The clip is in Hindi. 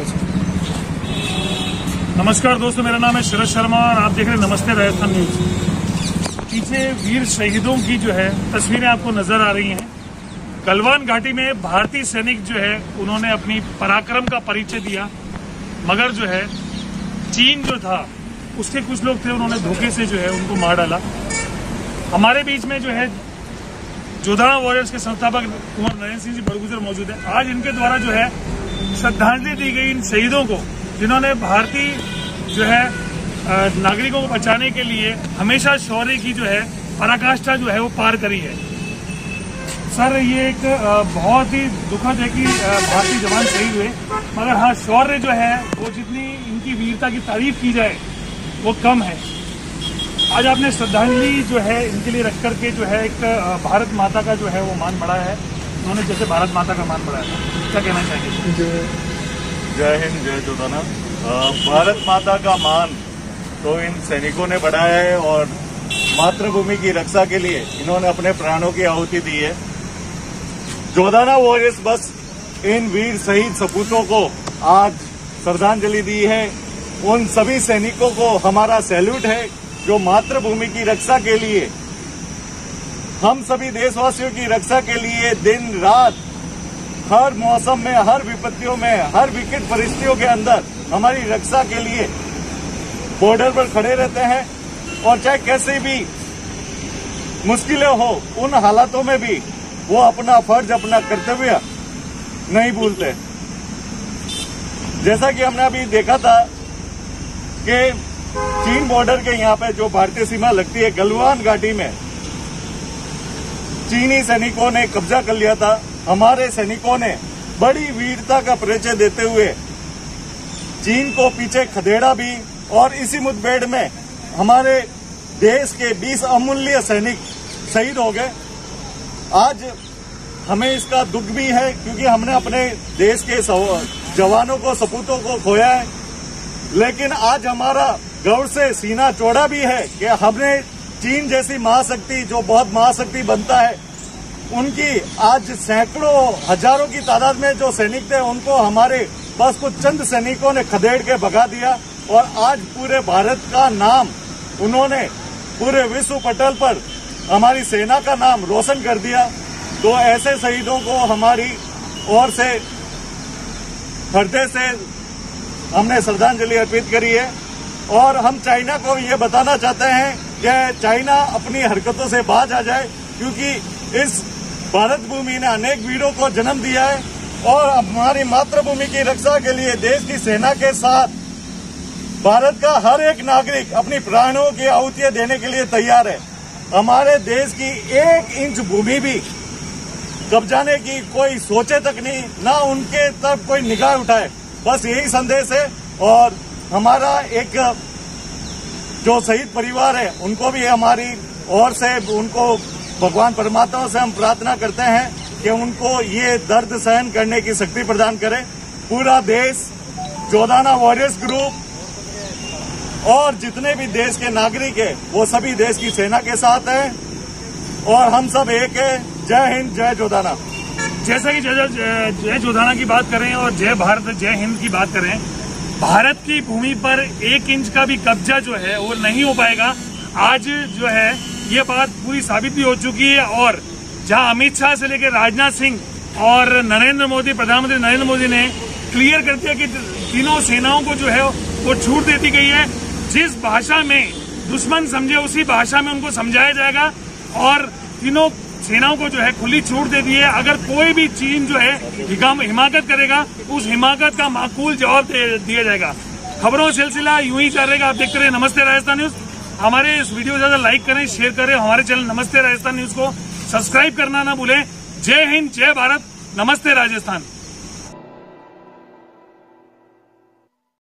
नमस्कार दोस्तों, मेरा नाम है शरद शर्मा और आप देख रहे हैं नमस्ते राजस्थान न्यूज। पीछे वीर शहीदों की जो है तस्वीरें आपको नजर आ रही हैं। गलवान घाटी में भारतीय सैनिक जो है उन्होंने अपनी पराक्रम का परिचय दिया, मगर जो है चीन जो था उसके कुछ लोग थे, उन्होंने धोखे से जो है उनको मार डाला। हमारे बीच में जो है जोधाना वॉरियर्स के संस्थापक कुंवर नरेंद्र सिंह जी बड़गुजर मौजूद है। आज इनके द्वारा जो है श्रद्धांजलि दी गई इन शहीदों को, जिन्होंने भारतीय जो है नागरिकों को बचाने के लिए हमेशा शौर्य की जो है पराकाष्ठा जो है वो पार करी है। सर, ये एक बहुत ही दुखद है कि भारतीय जवान शहीद हुए, मगर हाँ, शौर्य जो है वो जितनी इनकी वीरता की तारीफ की जाए वो कम है। आज आपने श्रद्धांजलि जो है इनके लिए रख करके जो है एक भारत माता का जो है वो मान बढ़ाया है। उन्होंने जैसे भारत माता का मान बढ़ाया था, क्या कहना चाहेंगे? जय हिंद, जय जोधाना। भारत माता का मान तो इन सैनिकों ने बढ़ाया है और मातृभूमि की रक्षा के लिए इन्होंने अपने प्राणों की आहुति दी है। जोधाना वॉरियर्स बस इन वीर शहीद सपूतों को आज श्रद्धांजलि दी है। उन सभी सैनिकों को हमारा सैल्यूट है जो मातृभूमि की रक्षा के लिए, हम सभी देशवासियों की रक्षा के लिए दिन रात, हर मौसम में, हर विपत्तियों में, हर विकट परिस्थितियों के अंदर हमारी रक्षा के लिए बॉर्डर पर खड़े रहते हैं। और चाहे कैसे भी मुश्किलें हो, उन हालातों में भी वो अपना फर्ज, अपना कर्तव्य नहीं भूलते। जैसा कि हमने अभी देखा था कि चीन बॉर्डर के यहाँ पे जो भारतीय सीमा लगती है, गलवान घाटी में चीनी सैनिकों ने कब्जा कर लिया था। हमारे सैनिकों ने बड़ी वीरता का परिचय देते हुए चीन को पीछे खदेड़ा भी, और इसी मुठभेड़ में हमारे देश के 20 अमूल्य सैनिक शहीद हो गए। आज हमें इसका दुख भी है क्योंकि हमने अपने देश के जवानों को, सपूतों को खोया है, लेकिन आज हमारा गर्व से सीना चौड़ा भी है कि हमने चीन जैसी महाशक्ति, जो बहुत महाशक्ति बनता है, उनकी आज सैकड़ों, हजारों की तादाद में जो सैनिक थे, उनको हमारे बस कुछ चंद सैनिकों ने खदेड़ के भगा दिया। और आज पूरे भारत का नाम उन्होंने पूरे विश्व पटल पर हमारी सेना का नाम रोशन कर दिया। तो ऐसे शहीदों को हमारी ओर से हृदय से हमने श्रद्धांजलि अर्पित करी है। और हम चाइना को ये बताना चाहते हैं कि चाइना अपनी हरकतों से बाज आ जाए, क्योंकि इस भारत भूमि ने अनेक वीरों को जन्म दिया है और हमारी मातृभूमि की रक्षा के लिए देश की सेना के साथ भारत का हर एक नागरिक अपनी प्राणों की आहुतियां देने के लिए तैयार है। हमारे देश की 1 इंच भूमि भी कब्जाने की कोई सोचे तक नहीं, ना उनके तरफ कोई निगाह उठाए। बस यही संदेश है। और हमारा एक जो शहीद परिवार है, उनको भी हमारी ओर से, उनको भगवान परमात्मा से हम प्रार्थना करते हैं कि उनको ये दर्द सहन करने की शक्ति प्रदान करे। पूरा देश, जोधाना वॉरियर्स ग्रुप और जितने भी देश के नागरिक है, वो सभी देश की सेना के साथ हैं और हम सब एक है। जय हिंद, जय जोधाना। जैसा कि जय जोधाना की बात करें और जय भारत, जय हिंद की बात करें, भारत की भूमि पर 1 इंच का भी कब्जा जो है वो नहीं हो पाएगा। आज जो है ये बात पूरी साबित भी हो चुकी है। और जहां अमित शाह से लेकर राजनाथ सिंह और नरेंद्र मोदी, प्रधानमंत्री नरेंद्र मोदी ने क्लियर कर दिया कि तीनों सेनाओं को जो है वो छूट दे दी गई है। जिस भाषा में दुश्मन समझे उसी भाषा में उनको समझाया जाएगा और तीनों सेनाओं को जो है खुली छूट दे दी है। अगर कोई भी चीन जो है हिमाकत करेगा, उस हिमाकत का माकूल जवाब दिया जाएगा। खबरों का सिलसिला यूं ही चल रहेगा। आप देखते रहे नमस्ते राजस्थान न्यूज। हमारे इस वीडियो को ज्यादा लाइक करें, शेयर करें। हमारे चैनल नमस्ते राजस्थान न्यूज को सब्सक्राइब करना ना भूलें। जय हिंद, जय भारत, नमस्ते राजस्थान।